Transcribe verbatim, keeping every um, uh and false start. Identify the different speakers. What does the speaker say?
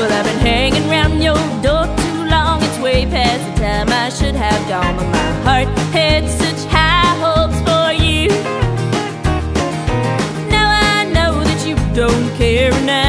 Speaker 1: Well, I've been hanging round your door too long. It's way past the time I should have gone, but my heart had such high hopes for you. Now I know that you don't care now.